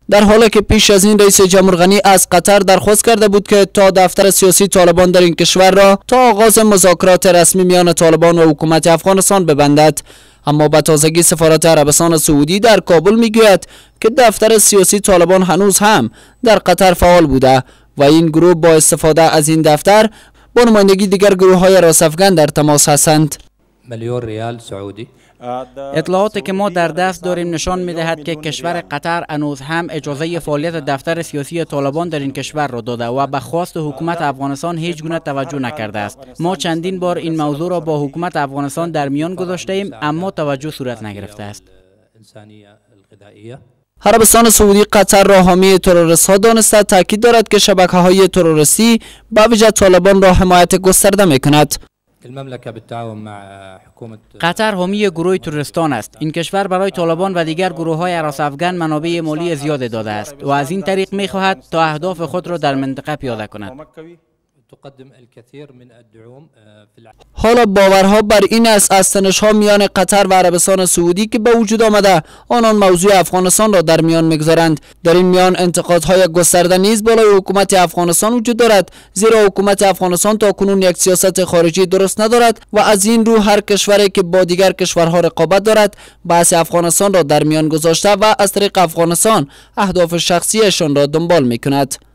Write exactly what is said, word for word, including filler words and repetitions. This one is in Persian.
در حالی که پیش از این رئیس جمهور غنی از قطر درخواست کرده بود که تا دفتر سیاسی طالبان در این کشور را تا آغاز مذاکرات رسمی میان طالبان و حکومت افغانستان ببندد، اما به تازگی سفارت عربستان سعودی در کابل میگوید که دفتر سیاسی طالبان هنوز هم در قطر فعال بوده و این گروه با استفاده از این دفتر با نمایندگی دیگر گروه های راسافگن در تماس هستند. میلیون ریال سعودی. اطلاعاتی که ما در دست داریم نشان می‌دهد که کشور قطر هنوز هم اجازه فعالیت دفتر سیاسی طالبان در این کشور را داده و به خواست حکومت افغانستان هیچ گونه توجه نکرده است. ما چندین بار این موضوع را با حکومت افغانستان در میان گذاشته ایم اما توجه صورت نگرفته است. عربستان سعودی قطر را حامی تروریست ها دانسته تاکید دارد که شبکه های تروریستی به ویژه طالبان را حمایت گسترده می‌کند. قطر حامی گروه تروریستان است. این کشور برای طالبان و دیگر گروه های راسافگن منابع مالی زیاد داده است و از این طریق می خواهد تا اهداف خود را در منطقه پیاده کند. حالا باورها بر این است از تنش‌ها میان قطر و عربستان سعودی که به وجود آمده آنان موضوع افغانستان را در میان میگذارند. در این میان انتقادهای گسترده نیز بالای حکومت افغانستان وجود دارد، زیرا حکومت افغانستان تا کنون یک سیاست خارجی درست ندارد و از این رو هر کشوری که با دیگر کشورها رقابت دارد بحث افغانستان را در میان گذاشته و از طریق افغانستان اهداف شخصیشان را دنبال میکند.